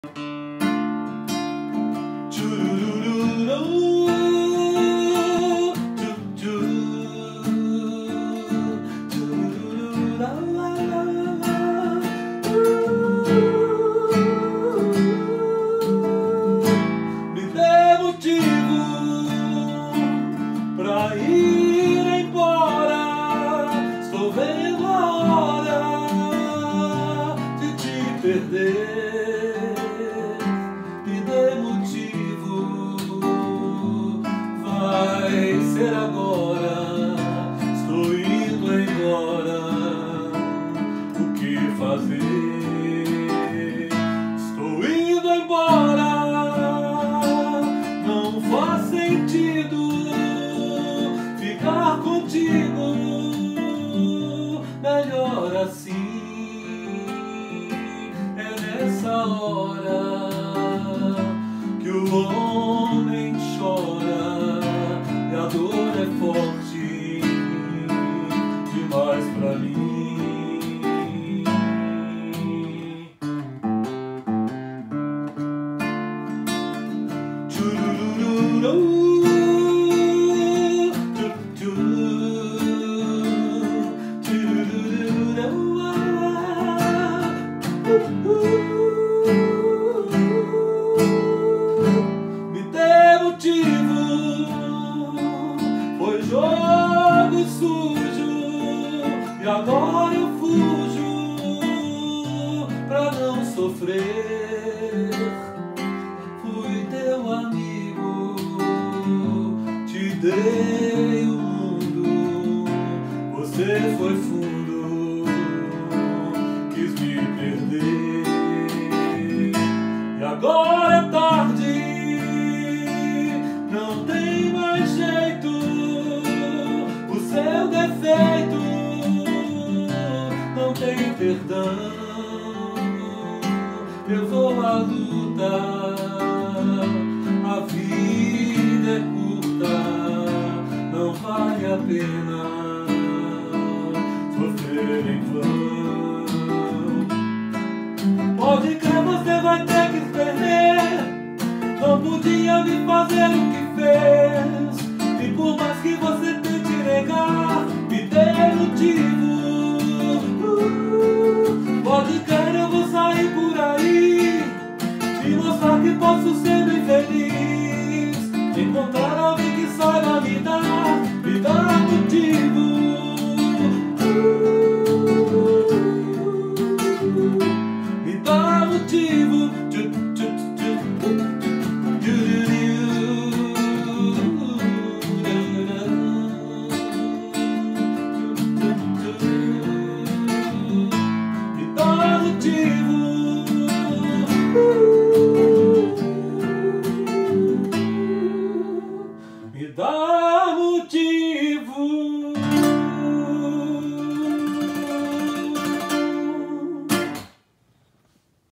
Me dê motivo pra ir embora. Estou vendo a hora de te perder. Me dê motivo, vai ser agora. Estou indo embora. O que fazer? Estou indo embora. Não faz sentido ficar contigo. Melhor assim. É nessa hora que o homem chora e a dor é forte demais pra mim. Me dê motivo, foi jogo sujo e agora eu fujo pra não sofrer. Fui teu amigo, te dei o mundo, você foi fundo, quis me perder. E agora é tarde, não tem mais jeito, o seu defeito não tem perdão. Eu vou à luta, a vida é curta, não vale a pena sofrer em vão. Pode crer, você vai ter que perder. Não podia me fazer o que fez. E por mais que você tente negar, me dê motivo. Pode crer, eu vou sair por aí e mostrar que posso ser